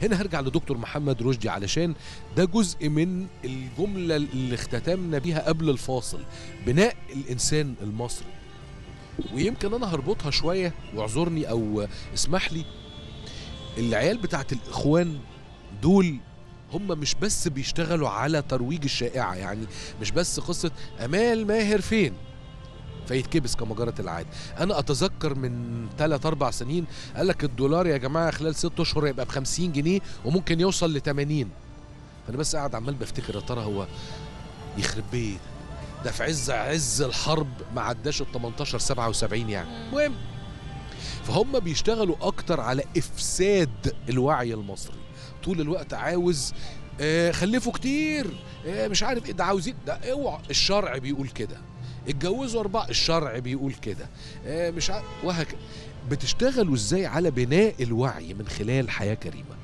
هنا هرجع لدكتور محمد رشدي علشان ده جزء من الجملة اللي اختتمنا بيها قبل الفاصل، بناء الإنسان المصري. ويمكن أنا هربطها شوية واعذرني أو اسمح لي، العيال بتاعت الإخوان دول هم مش بس بيشتغلوا على ترويج الشائعة، يعني مش بس قصة أمال ماهر فين فيتكبس كما جرت العادة. أنا أتذكر من 3-4 سنين قال لك الدولار يا جماعة خلال 6 أشهر يبقى ب50 جنيه وممكن يوصل ل80. فأنا بس قاعد عمال بفتكر يا ترى هو يخرب بيت ده في عز الحرب ما عداش ال 18-77 يعني. المهم فهم بيشتغلوا أكتر على إفساد الوعي المصري، طول الوقت عاوز خلفوا كتير، مش عارف ايه ده، عاوزين ده، اوعى الشرع بيقول كده، اتجوزوا 4 الشرع بيقول كده، مش عارف وهكذا. بتشتغلوا ازاي على بناء الوعي من خلال حياة كريمة؟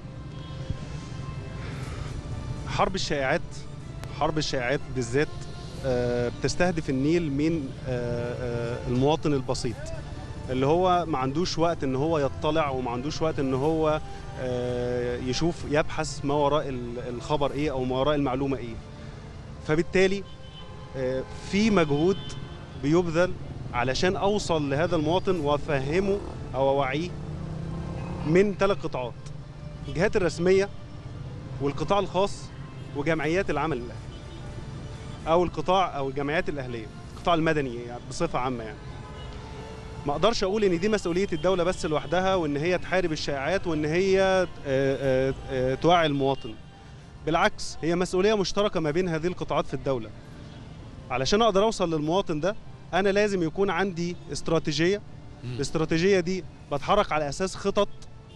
حرب الشائعات بالذات بتستهدف النيل من المواطن البسيط اللي هو ما عندوش وقت ان هو يطلع وما عندوش وقت ان هو يشوف يبحث ما وراء الخبر ايه او ما وراء المعلومة ايه. فبالتالي في مجهود بيبذل علشان اوصل لهذا المواطن وافهمه او اوعيه من 3 قطاعات: الجهات الرسمية والقطاع الخاص وجمعيات العمل الاهلي او القطاع او الجمعيات الاهلية، القطاع المدني يعني بصفة عامة. يعني ما اقدرش اقول ان دي مسؤولية الدولة بس لوحدها وان هي تحارب الشائعات وان هي توعي المواطن، بالعكس هي مسؤولية مشتركة ما بين هذه القطاعات في الدولة. علشان اقدر اوصل للمواطن ده انا لازم يكون عندي استراتيجية. الاستراتيجية دي بتحرك على اساس خطط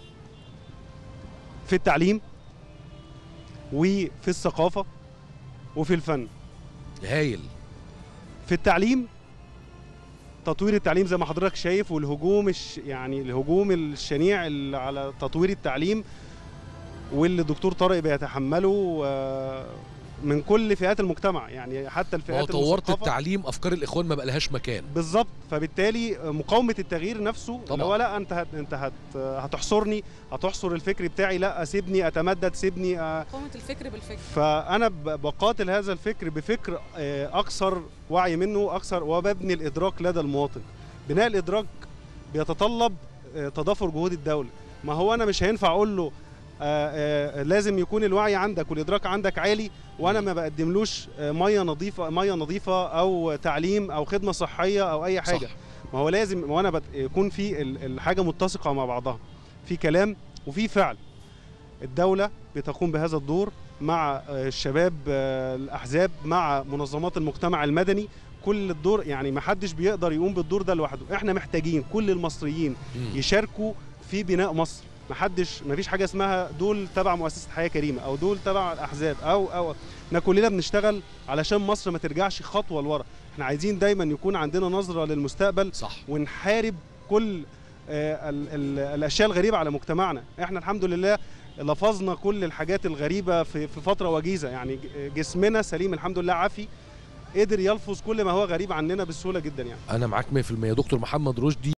في التعليم وفي الثقافة وفي الفن. هايل. في التعليم تطوير التعليم زي ما حضرتك شايف، والهجوم يعني الهجوم الشنيع اللي على تطوير التعليم واللي الدكتور طارق بيتحمله من كل فئات المجتمع، يعني حتى الفئات المثقفة. طورت التعليم، افكار الاخوان ما بقالهاش مكان. بالظبط. فبالتالي مقاومة التغيير نفسه اللي هو لا انت هتحصرني، هتحصر الفكر بتاعي، لا سيبني اتمدد، سيبني مقاومة الفكر بالفكر. فانا بقاتل هذا الفكر بفكر اكثر وعي منه، اكثر، وببني الادراك لدى المواطن. بناء الادراك بيتطلب تضافر جهود الدولة. ما هو انا مش هينفع اقول له لازم يكون الوعي عندك والادراك عندك عالي وانا ما بقدملوش ميه نظيفه او تعليم او خدمه صحيه او اي حاجه. صح. ما هو لازم وانا يكون في الحاجه متسقه مع بعضها، في كلام وفي فعل. الدوله بتقوم بهذا الدور مع الشباب، الاحزاب، مع منظمات المجتمع المدني. كل الدور، يعني ما حدش بيقدر يقوم بالدور ده لوحده. احنا محتاجين كل المصريين يشاركوا في بناء مصر. ما فيش حاجه اسمها دول تبع مؤسسه حياه كريمه او دول تبع الاحزاب او احنا كلنا بنشتغل علشان مصر ما ترجعش خطوه لورا. احنا عايزين دايما يكون عندنا نظره للمستقبل. صح. ونحارب كل الاشياء الغريبه على مجتمعنا. احنا الحمد لله لفظنا كل الحاجات الغريبه في فتره وجيزه، يعني جسمنا سليم الحمد لله عافي، قدر يلفظ كل ما هو غريب عننا بسهوله جدا. يعني انا معاك 100%. دكتور محمد رشدي